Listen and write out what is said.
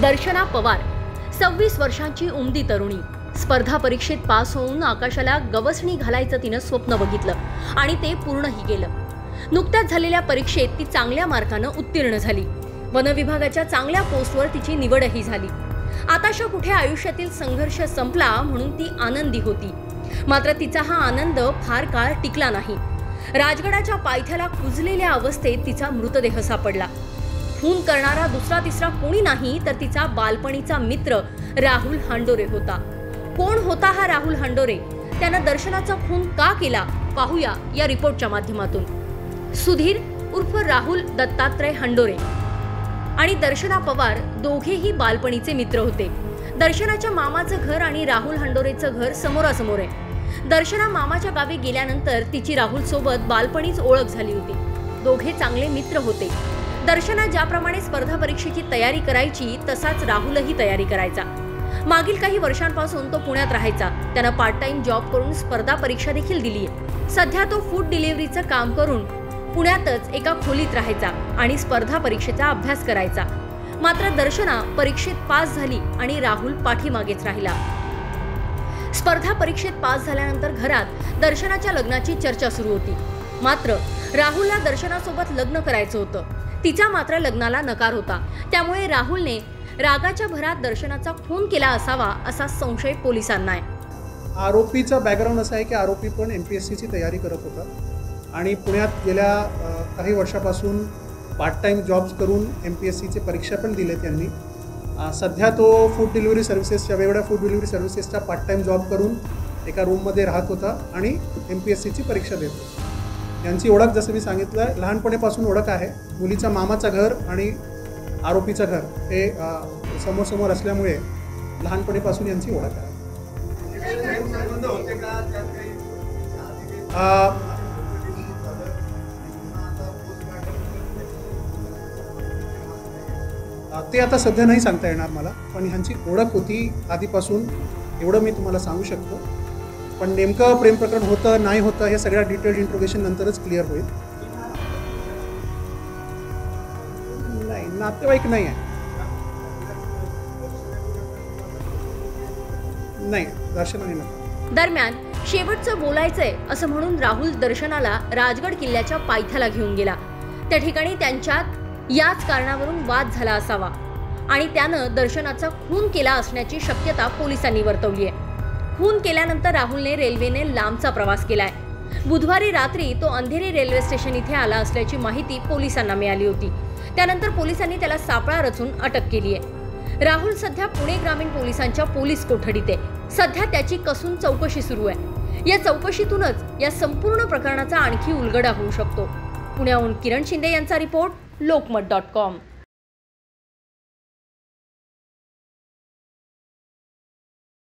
दर्शना पवार 26 वर्षांची उमदी तरुणी स्पर्धा परीक्षेत पास होऊन आकाशाला गवसणी घालायचं तिनं स्वप्न बघितलं आणि ते पूर्णही केलं। नुकत्याच झालेल्या परीक्षेत ती चांगल्या मार्कानं उत्तीर्ण झाली। वन विभागाच्या चांगल्या पोस्टवर तिची निवडही झाली। आताशा कुठे आयुष्यातील संघर्ष संपला म्हणून ती आनंदी होती। मात्र तिचा हा आनंद फार काळ टिकला नाही। राजगडाच्या पायथ्याला कुजलेल्या अवस्थेत तिचा मृतदेह सापडला। खून करणारा दुसरा तिसरा कोणी नाही तर तिचा बालपणीचा मित्र राहुल हांडोरे होता। कोण होता हा राहुल हांडोरे? त्यानं दर्शनाचा खून का केला पाहूया या रिपोर्टच्या माध्यमातून। सुधीर उर्फ राहुल दत्तात्रय हांडोरे आणि दर्शना पवार दोघेही बालपणीचे मित्र होते। दर्शनाच्या मामाचं घर आणि राहुल हांडोरेचं घर समोरासमोर आहे। दर्शना मामाच्या गावी गेल्यानंतर तिची राहुल सोबत बालपणीच ओळख झाली होती। दोघे चांगले मित्र होते। दर्शना ज्याप्रमाणे स्पर्धा परीक्षेची तयारी करायची तसाच राहुलही तयारी करायचा। मागील काही वर्षांपासून तो पुण्यात राहायचा। त्यानं पार्ट टाइम जॉब करून स्पर्धा परीक्षा देखील दिली आहे। सध्या तो फूड डिलिव्हरीचं काम करून पुण्यातच एका खोलीत राहायचा आणि स्पर्धा परीक्षेचा अभ्यास करायचा। मात्र दर्शना परीक्षेत पास झाली आणि राहुल पाठीमागेच राहिला। स्पर्धा परीक्षेत पास झाल्यानंतर घरात दर्शनाच्या लग्नाची चर्चा सुरू होती। मात्र राहुलला दर्शनासोबत लग्न करायचं होतं। तिचा मात्र लग्नाला नकार होता। त्यामुळे राहुलने रागाच्या भरात दर्शनाचा खून केला असावा असा संशय पोलिसांना आहे। आरोपीचा बॅकग्राऊंड असा आहे की आरोपी पण MPSCची तयारी करत होता आणि पुण्यात गेल्या काही वर्षापासून पार्ट टाइम जॉब्स करून MPSCची परीक्षा पण दिले त्यांनी। सध्या तो फूड डिलिव्हरी सर्व्हिसेसच्या वेगवेगळ्या फूड डिलिव्हरी सर्व्हिसेसचा पार्ट टाइम जॉब करून एका रूममध्ये राहत होता आणि MPSCची परीक्षा देत होता। यांची ओळख जसं मी सांगितलं लहानपणीपासून ओळख आहे। मुलीचा मामाचं घर आणि आरोपीचं घर हे समोर असल्यामुळे लहानपणीपासून यांची ओळख आहे। ते आता सध्या नाही सांगता येणार मला, पण ह्यांची ओळख होती आधीपासून एवढं मी तुम्हाला सांगू शकतो। पण नेमकं प्रेम प्रकरण होतं नाही होतं हे सगळ्या डिटेल्ड इंट्रोगेशन नंतरच क्लिअर होईल। नाही, नातेवाईक नाही आहे। नाही, दर्शना नाही। दरम्यान शेवटचं बोलायचंय असं म्हणून राहुल दर्शनाला राजगड किल्ल्याच्या पायथ्याला घेऊन गेला। त्या ठिकाणी त्यांच्यात याच कारणावरून वाद झाला असावा आणि त्यानं दर्शनाचा खून केला असण्याची शक्यता पोलिसांनी वर्तवली आहे। खून केल्यानंतर राहुलने रेल्वेने लांबचा प्रवास केलाय। बुधवारी रात्री तो अंधेरी रेल्वे स्टेशन इथे आला असल्याची माहिती पोलिसांना मिळाली होती। त्यानंतर पोलिसांनी त्याला सापळा रचून अटक केली आहे। राहुल सध्या पुणे ग्रामीण पोलिसांच्या पोलीस कोठडीत आहे। सध्या त्याची कसून चौकशी सुरू आहे। या चौकशीतूनच या संपूर्ण प्रकरणाचा आणखी उलगडा होऊ शकतो। पुण्याहून किरण शिंदे यांचा रिपोर्ट, लोकमत.com।